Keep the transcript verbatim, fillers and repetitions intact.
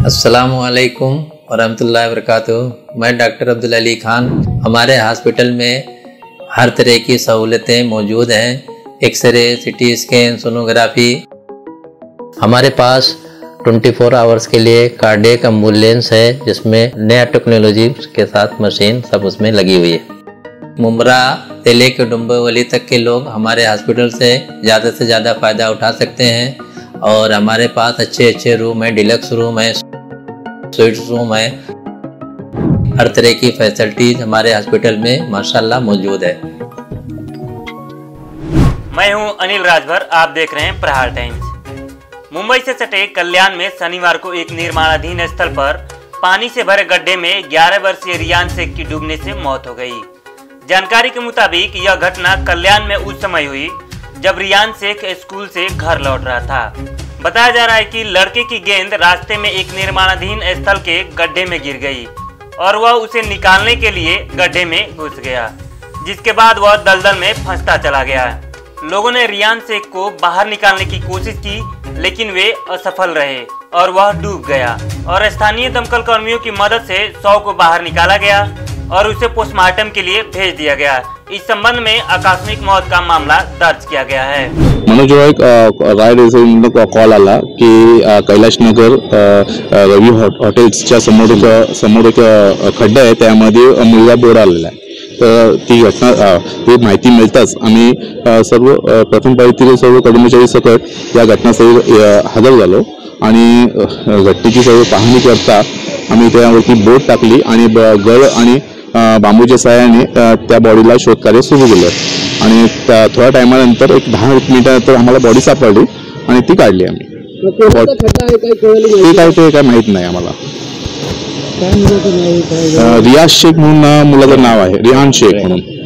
अस्सलामुअलैकुम वरहमतुल्लाहि वबरकातुहू। मैं डॉक्टर अब्दुल अली खान। हमारे हॉस्पिटल में हर तरह की सहूलतें मौजूद हैं। X ray, CT scan, sonography. हमारे पास चौबीस आवर्स के लिए कार्डियक एम्बुलेंस है, जिसमें नया टेक्नोलॉजी के साथ मशीन सब उसमें लगी हुई है। मुमरा से लेकर डुम्बोवली तक के लोग हमारे हॉस्पिटल से ज़्यादा से ज़्यादा फ़ायदा उठा सकते हैं। और हमारे पास अच्छे अच्छे रूम हैं, डिलक्स रूम है, स्वीट्स रूम है। हर तरह की फैसिलिटीज हमारे हॉस्पिटल में माशाल्लाह मौजूद है। मैं हूं अनिल राजभर, आप देख रहे हैं प्रहार टाइम्स। मुंबई से सटे कल्याण में शनिवार को एक निर्माणाधीन स्थल पर पानी से भरे गड्ढे में ग्यारह वर्षीय रियान शेख की डूबने से मौत हो गई। जानकारी के मुताबिक यह घटना कल्याण में उस समय हुई जब रियान शेख स्कूल से घर लौट रहा था। बताया जा रहा है कि लड़के की गेंद रास्ते में एक निर्माणाधीन स्थल के गड्ढे में गिर गई और वह उसे निकालने के लिए गड्ढे में घुस गया, जिसके बाद वह दलदल में फंसता चला गया। लोगों ने रियान शेख को बाहर निकालने की कोशिश की, लेकिन वे असफल रहे और वह डूब गया और स्थानीय दमकल कर्मियों की मदद से शव को बाहर निकाला गया और उसे पोस्टमार्टम के लिए भेज दिया गया। इस संबंध में आकस्मिक मौत का मामला दर्ज किया गया है। मला जो एक राय रेसिडेंट कॉल आला की कैलाश नगर रवी हॉटेल्सच्या समोर एक समोर एक खड्डा आहे, त्यामध्ये मुलगा बुडालेला आहे। तर ती घटना ही माहिती मिळताच आम्ही सर्व प्रथम पाळीतील सर्व कर्मचारी सकट या घटनास्थळी हजर झालो आणि घटनेची सर्व पाहणी करता आम्ही त्यावरती बोट टाकली आणि गळ आणि बांबूच्या सहाय्याने त्या बॉडीला शोधकार्य सुरू केलं आणि थोड्या टायमानंतर एक दहा मिनिटानंतर आम्हाला बॉडी सापडली आणि ती काढली आम्ही। ते काय ते काय माहित नाही आम्हाला। रियाज शेख म्हणून मुलाचं नाव आहे, रिहान शेख म्हणून।